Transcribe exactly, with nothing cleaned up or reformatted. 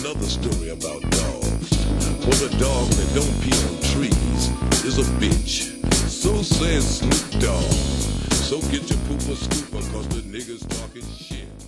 another story about dogs. For the dog that don't pee on trees is a bitch. So says Snoop Dogg. So get your pooper scooper, cause the niggas talking shit.